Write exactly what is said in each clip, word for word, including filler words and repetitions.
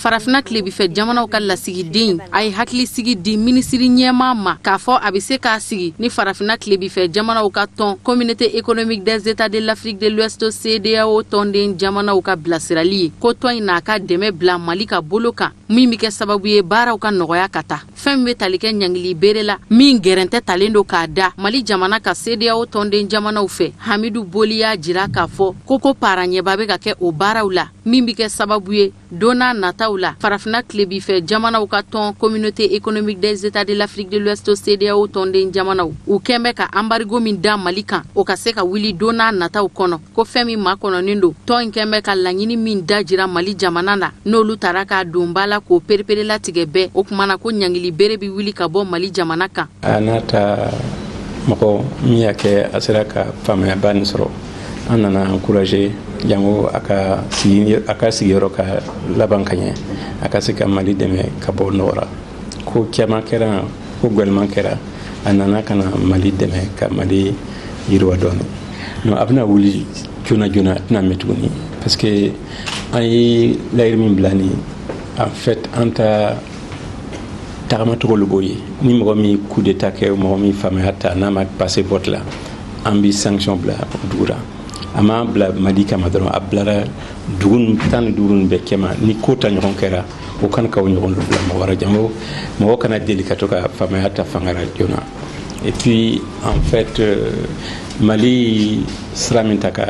farafina kilebifɛ jamanaw ka lasigiden a ye hakili sigi di minisiri ɲɛmaa ma k'a fɔ a bɛ se k'a sigi ni farafina kilebifɛ jamanaw ka tɔn communauté économique des états de l'Afrique de l'Ouest C D A O tɔnden jamanaw ka bilasirali ye ko tɔn in n'a ka dɛmɛ bila Mali ka bolo kan min bɛ kɛ sababu ye baaraw ka nɔgɔya ka taa fɛn min bɛ tali kɛ ɲangili bere la min gɛrɛntɛ talen don k'a da Mali jamana ka C D A O tɔnden jamanaw fɛ Hamidu Boli y'a jira k'a fɔ ko ko para ɲɛba bɛ ka kɛ o baaraw la min bɛ kɛ sababu ye donna nataw la farafina kilebifɛ jamanaw ka tɔn communauté économique des états de l'Afrique de l'Ouest C D A O tɔnden jamanaw u kɛn bɛ ka embargo min da Mali kan o ka se ka wuli donna nataw kɔnɔ ko fɛn min ma kɔnɔnin don tɔn in kɛn bɛ ka laɲini min da jira Mali jamana la n'olu taara k'a don ba la k'o perepere latigɛ bɛɛ o kumana ko ɲangili bere bi wuli ka bɔ Mali jamana kan a n'a ta mɔgɔ min y'a kɛ a sera ka faamuyaba nin sɔrɔ an nana encourager jango a ka sigi a ka sigiyɔrɔ ka laban ka ɲɛ a ka se ka Mali dɛmɛ ka bɔ nɔgɔ la ko caman kɛra ko gwɛlɛman kɛra a nana ka na Mali dɛmɛ ka Mali yiriwa dɔɔni non a bɛna wuli joona joona a tɛna mɛn tuguni parce que an ye layiru min bila ni en fait an ta tagamacogo lu b'o ye ni mɔgɔ min coup d'état kɛ mɔgɔ min faamaya ta n'a ma passer vote la an bɛ sanction bila dugu la a ma bila Mali kama dɔrɔn a bilara dugu tan ni duuru bɛɛ kɛma ni ko ta ɲɔgɔn kɛra o kana k'o ɲɔgɔn bila mɔgɔ wɛrɛ jango mɔgɔ kana deli ka to ka faamaya ta fanga la joona et puis en fait euh, Mali sera min ta ka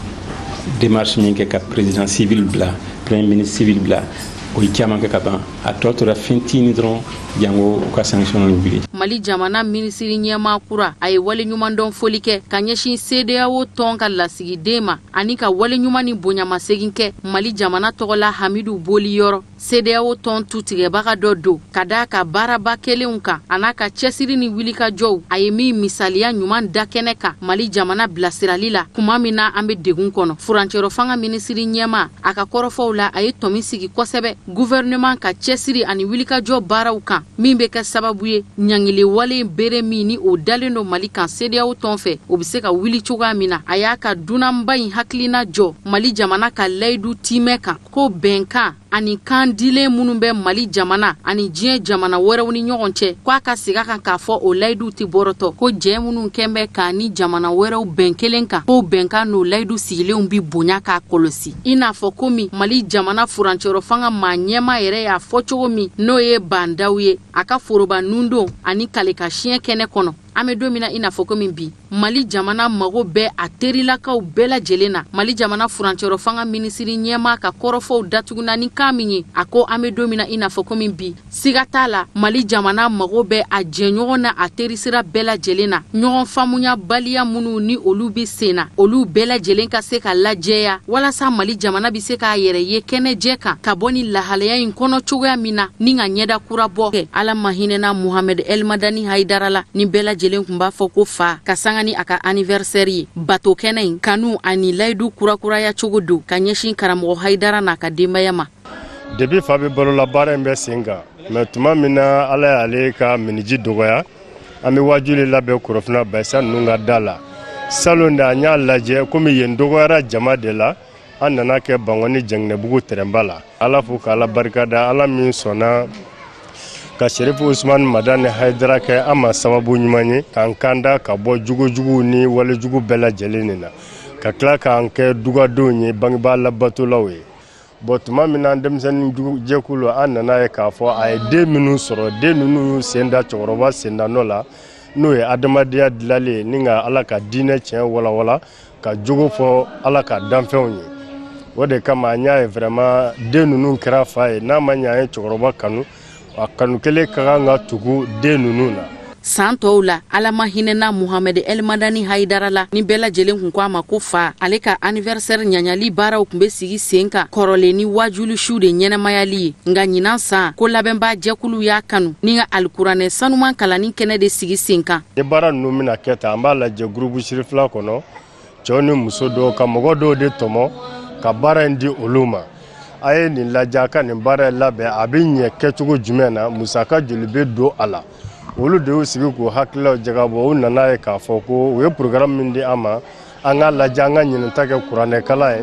démarche min kɛ ka président civil bila premier ministre civil bila o ye caman kɛ ka ban a tɔ tora fɛntini dɔrɔn jango u ka sanction wuli Mali jamana minisiri ɲɛmaa kura a ye wale ɲuman dɔn foli kɛ ka ɲɛsin C D A O tɔn ka lasigiden ma ani ka wale ɲuman ni bonyamasegin kɛ Mali jamana tɔgɔla Hamidu Boli yɔrɔ C D A O tɔn tutigɛbaga dɔ don ka da ka baaraba kelenw kan a n'a ka cɛsiri ni wulikajɔw a ye min misaliya ɲuman da kɛnɛ kan Mali jamana bilasirali la kuma min na an bɛ degun kɔnɔ furancɛrɔ fanga minisiri ɲɛmaa a ka kɔrɔfɔw la a ye tɔmi sigi kosɛbɛ gouvernement ka cɛsiri ani wulikajɔ baaraw kan min bɛ kɛ sababu ye ɲangile wale bere min ni o dalen do Mali kan C D A O tɔn fɛ o bɛ se ka wuli cogoya min na a y'a ka dunanba in hakilina jɔ Mali jamana ka layidu timɛ kan ko bɛnkan ani kan dilen minnu bɛ Mali jamana ani diɲɛ jamana wɛrɛw ni ɲɔgɔn cɛ k'a ka segin kan k'a fɔ o layidu tɛ bɔrɔtɔ ko jɛ minnu kɛn bɛ k'a ni jamana wɛrɛw bɛn kelen kan ko bɛnkan n'o layidu sigilenw bi bonya k'a kɔlɔsi i n'a fɔ komi Mali jamana furancɛrɔ fanga maa ɲɛma yɛrɛ y'a fɔ cogo min n'o ye bandaw ye a ka foroba nundon ani kalekasiɲɛ kɛnɛ kɔnɔ an bɛ don min na i n'a fɔ komi bi Mali jamana mago bɛ a terilakaw bɛɛ lajɛlen na Mali jamana furancɛrɔ fanga minisiri ɲɛmaa ka kɔrɔfɔw datuguna ni kan min ye a ko an bɛ don min na i n'a fɔ komi bi siga t'a la Mali jamana mago bɛ a jɛɲɔgɔn na a terisira bɛɛ lajɛlen na ɲɔgɔn faamuya baliya minnu ni olu bɛ sen na olu bɛɛ lajɛlen ka se ka lajɛya walasa Mali jamana bɛ se k'a yɛrɛ ye kɛnɛjɛ kan ka bɔ ni lahalaya in kɔnɔ cogoya min na ni ka ɲɛda kura bɔ Ala ma hinɛna Muhamɛd Elmadani Hayidara la ni bɛɛ lajɛlen kun b'a fɔ ko fa ka sanga ni a ka anniversaire ye bato kɛnɛ in kanu ani layidu kurakuraya cogo do ka ɲɛsin karamɔgɔ Hayidara n'a ka denbaya ma depuis fa bɛ balola baara in bɛ sen kan mais tuma min na Ala y'ale ka miniji dɔgɔya an bɛ wajuli labɛn Korofina Bayisa ninnu ka da la salon de an y'a lajɛ komi yen dɔgɔyara jama de la an nana kɛ Bangɔni Jɛnginɛbugu terɛnba la Ala fo k'Ala barikada Ala min sɔnna ka Sherifu Usmani Madani Hayidara kɛ an ma sababu ɲuman ye k'an kanda ka bɔ jugujugu ni walejugu bɛɛ lajɛlen nin na ka tila k'an kɛ dugadenw ye bangebaa labatolaw ye bon tuma min na denmisɛnnin jɛkulu an nana ye k'a fɔ a ye den minnu sɔrɔ den ninnu y'u sen da cɛkɔrɔba senda nɔ la n'o ye adamadenya dilanlen ye ni ka Ala ka diinɛ tiɲɛ walawala ka jogo fɔ Ala ka danfɛnw ye o de kama an y'a ye vraiment den ninnu kɛra fa ye n'a ma ɲɛ an ye cɛkɔrɔba kanu a kanu kelen ka kan ka tugu den ninnu na san tɔw la Ala ma hinɛna Muhamɛd Elmadani Hayidara la ni bɛɛ lajɛlen kun ko a ma ko fa ale ka anniversaire ɲaɲali baaraw kun bɛ sigi sen kan kɔrɔlen ni wajuli su de ɲɛnamayali ye nka ɲinan san ko labɛnbaa jɛkulu y'a kanu ni ka alikuranɛ sanuman kalanni kɛnɛ de sigi sen kan ni baara ninnu bɛna kɛ tan an b'a lajɛ groupe sirifila kɔnɔ cɛw ni muso dɔw ka mɔgɔ dɔw de tɔmɔ ka baara in di olu ma a ye nin lajɛ a ka nin baara in labɛn a bɛ ɲɛ kɛcogo jumɛn na musaka joli bɛ don a la olu de y'u sigi k'u hakililaw jagabɔ u nana ye k'a fɔ ko u ye programme min di an ma an ka lajɛ an ka ɲinɛta kɛ kuranɛkala ye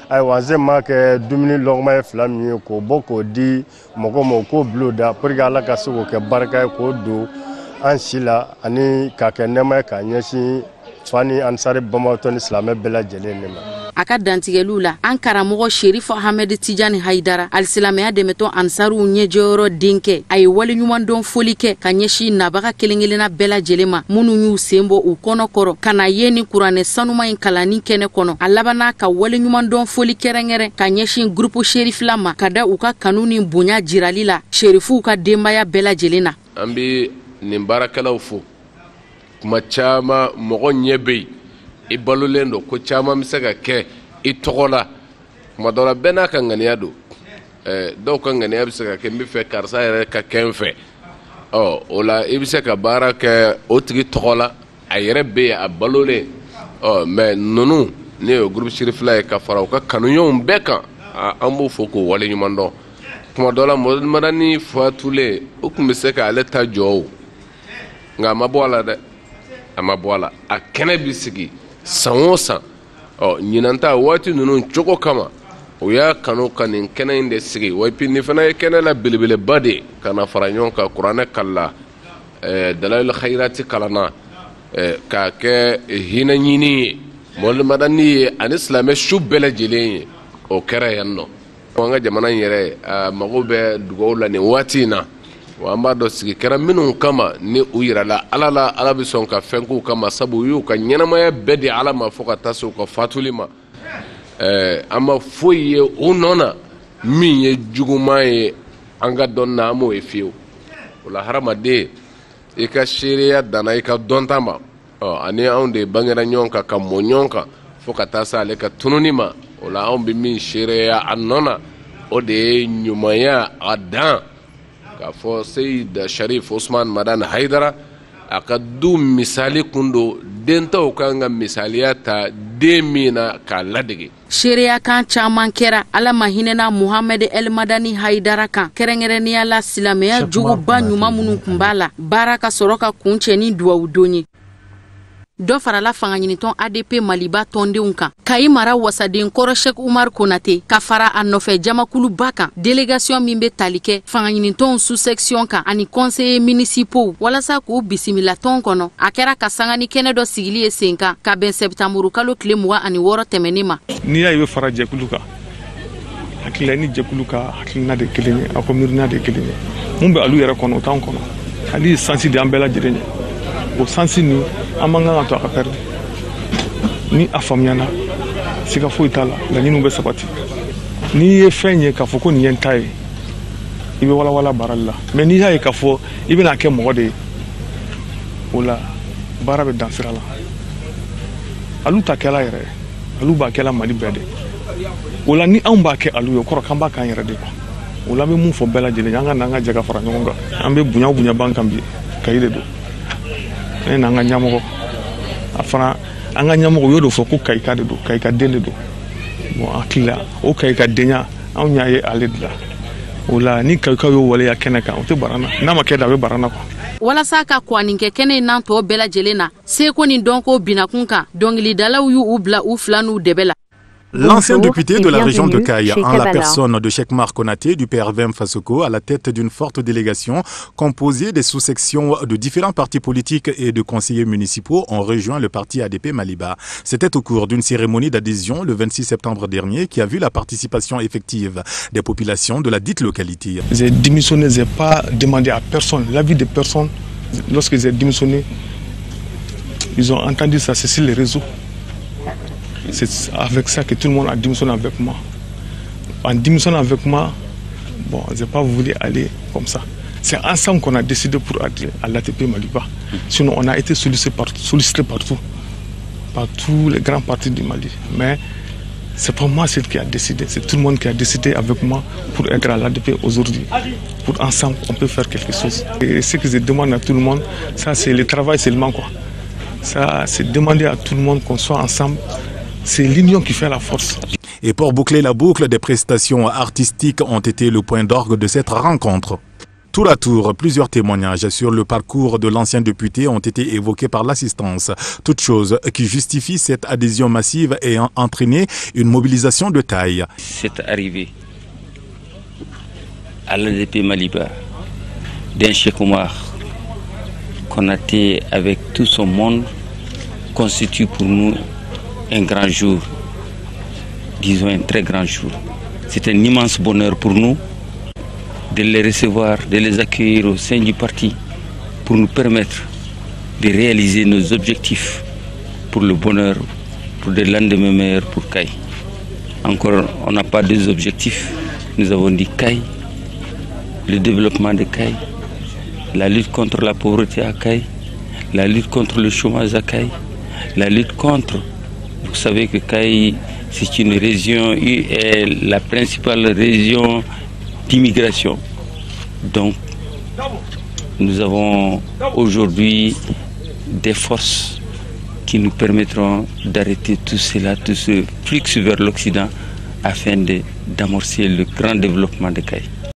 ayiwa n se ma kɛ dumuni lɔgɔma ye fila min ye k'o bɔ k'o di mɔgɔ ma k'o bilo da pour que ala ka se k'o kɛ barika ye k'o don an si la ani k'a kɛ nɛɛma ye k'a ɲɛsin fani ansari bamatɔ ni silamɛ bɛɛ lajɛlen de ma. A ka dantigɛliw la an karamɔgɔ Sherif Ahmed Tijani Haidara alisilamɛya dɛmɛtɔ ansaruw ɲɛjɔyɔrɔ denkɛ a ye waleɲuman dɔn foli kɛ ka ɲɛsin nabaga kelen-kelenna bɛɛ lajɛlen ma minnu y'u sen bɔ u kɔnɔ kɔrɔ ka na ye ni kuranɛ sanuma in kalanni kɛnɛ kɔnɔ a labanna ka waleɲuman dɔn foli kɛrɛnkɛrɛn ka ɲɛsin groupe Sherifla ma ka da u ka kanu ni bonya jirali la Sherifuw ka denbaya bɛɛ lajɛlen na. An bɛ nin baarakɛlaw fo kuma caman mɔgɔ ɲɛ bɛ yen i balolen do ko caman bɛ se ka kɛ i tɔgɔ la kuma dɔ la bɛɛ n'a ka ŋaniya do dɔw ka ŋaniya bɛ se ka kɛ n bɛ fɛ karisa yɛrɛ ka kɛ n fɛ ɔ o la i bɛ se ka baara kɛ o tigi tɔgɔ la a yɛrɛ bɛ yen a balolen ɔ mɛ ninnu ne ye groupe Sherifla ye ka fara u ka kanuɲɔgɔnw bɛɛ kan an b'o fɔ k'o waleɲuman dɔn kuma dɔ la Mohamadu Madani fatulen o tun bɛ se k'ale ta jɔ o nka a ma bɔ a la dɛ a ma bɔ a la a kɛnɛ bɛ sigi san o san ɔ ɲinan ta waati ninnu cogo kama o y'a kanu ka nin kɛnɛ in de sigi wa puis nin fana ye kɛnɛ la belebeleba de ka na fara ɲɔgɔn kan kuranɛ kalila Dalayil Khairati kalanna k'a kɛ hinɛ ɲini ye Mohamadu Madani ye ani silamɛ su bɛɛ lajɛlen ye o kɛra yan nɔ an ka jamana in yɛrɛ a mago bɛ dugawu la nin waati in na wa an b'a dɔn sigi kɛra minnu kama ni u yirala ala la ala bɛ sɔn ka fɛn k'u kama sabu u y'u ka ɲɛnamaya bɛɛ di ala ma fo ka taa se u ka fatuli ma an ma foyi ye u nɔ na min ye juguman ye an ka dɔn na an m'o ye fiyewu o la hadamaden i ka seereya danna i ka dɔnta ma ani anw de bangera ɲɔgɔn kan ka mɔ ɲɔgɔn kan fo ka taa se ale ka tununi ma o la anw bɛ min seereya a nɔ na o de ye ɲumanya a dan k'a fɔ Seyid Sharif Usman Madani Haidara a ka du misali kun do dentaw kan ka misaliya ta den min na k'a ladege. Seereya kan caman kɛra ala ma hinɛna Muhammed El Madani Haidara kan kɛrɛnkɛrɛnnenya la silamɛya juguba ɲuman minnu kun b'a la baara ka sɔrɔ ka kun cɛ ni duwawu don ye. Dɔ farala fanga ɲinitɔn A D P Maliba tɔndenw kan Kayi mara wasaden kɔrɔ Sheikh Umar Konate ka fara a nɔfɛ jamakuluba kan délégation min bɛ tali kɛ fanga ɲinitɔnw sous section kan ani conseillers municipaux walasa k'u bisimila tɔn kɔnɔ a kɛra ka sanga ni kɛnɛ dɔ sigili ye sen kan ka bɛn septembre kalo tile mugan ani wɔɔrɔ tɛmɛnen ma. N'i y'a ye i bɛ fara jɛkulu kan hakilila ni jɛkulu ka hakilina de kelen ye a ko miirina de kelen ye mun bɛ alu yɛrɛ kɔnɔ o t'anw kɔnɔ hali sansi de an bɛɛ lajɛlen ye o sansi ni an man kan ka to a ka pɛrɛdi ni a faamuyana siga foyi t'a la laɲiniw bɛ sabati n'i ye fɛn ye k'a fɔ ko nin ye n ta ye i bɛ walawala baarali la mɛ n'i y'a ye k'a fɔ i bɛna kɛ mɔgɔ de ye o la baara bɛ dan sira la alu ta kɛla yɛrɛ alu b'a kɛla Mali bɛɛ de o la ni anw b'a kɛ alu ye o kɔrɔ k'an b'a k'an yɛrɛ de kuwa o la an bɛ mun fɔ bɛɛ lajɛlen an ka n'an ka jɛ ka fara ɲɔgɔn kan an bɛ bonya bonya b'an kan bi Kayi de don ne n'an ka ɲɛmɔgɔ a fana an ka ɲɛmɔgɔ y'o de fɔ ko Kayi ka de don Kayi ka den de don bon hakili la o Kayi ka denya anw y'a ye ale de la o la ni Kayi ka y'o waleya kɛnɛ kan o tɛ barana n'a ma kɛ da a bɛ barana kuwa. Walasa ka kwanin kɛ kɛnɛ in n'an tɔ bɛɛ lajɛlen na seko ni dɔnko binakun kan dɔnkilidalaw y'u bila u fila n'u dɛbɛ la. L'ancien député de la région de Kayi, en la personne de Cheikh Mar Konaté du P R V M Fasoko, à la tête d'une forte délégation composée des sous-sections de différents partis politiques et de conseillers municipaux, ont rejoint le parti A D P Maliba. C'était au cours d'une cérémonie d'adhésion le vingt-six septembre dernier qui a vu la participation effective des populations de la dite localité. J'ai démissionné, je n'ai pas demandé à personne, l'avis de personne. Lorsque j'ai démissionné, ils ont entendu ça, c'est sur les réseaux. C'est avec ça que tout le monde a démissionné avec moi. En démissionnant avec moi, bon, je n'ai pas voulu aller comme ça. C'est ensemble qu'on a décidé pour aller à l'A T P Maliba. Sinon, on a été sollicité partout, sollicité partout, par tous les grands partis du Mali. Mais c'est pas moi qui a décidé, c'est tout le monde qui a décidé avec moi pour être à l'A D P aujourd'hui. Pour ensemble, on peut faire quelque chose. Et ce que je demande à tout le monde, ça c'est le travail seulement quoi. Ça, c'est demander à tout le monde qu'on soit ensemble. C'est l'union qui fait la force. Et pour boucler la boucle, des prestations artistiques ont été le point d'orgue de cette rencontre. Tour à tour, plusieurs témoignages sur le parcours de l'ancien député ont été évoqués par l'assistance. Toute chose qui justifie cette adhésion massive et a entraîné une mobilisation de taille. Cette arrivée à l'A D P Maliba d'un Cheikh Oumar Konaté avec tout son monde constitue pour nous un grand jour, disons un très grand jour. C'est un immense bonheur pour nous de les recevoir, de les accueillir au sein du parti pour nous permettre de réaliser nos objectifs pour le bonheur, pour des lendemains meilleurs pour Kaï. Encore, on n'a pas deux objectifs. Nous avons dit Kaï, le développement de Kaï, la lutte contre la pauvreté à Kaï, la lutte contre le chômage à Kaï, la lutte contre, vous savez que Kaï, c'est une région, est la principale région d'immigration. Donc, nous avons aujourd'hui des forces qui nous permettront d'arrêter tout cela, tout ce flux vers l'Occident, afin d'amorcer le grand développement de Kaï.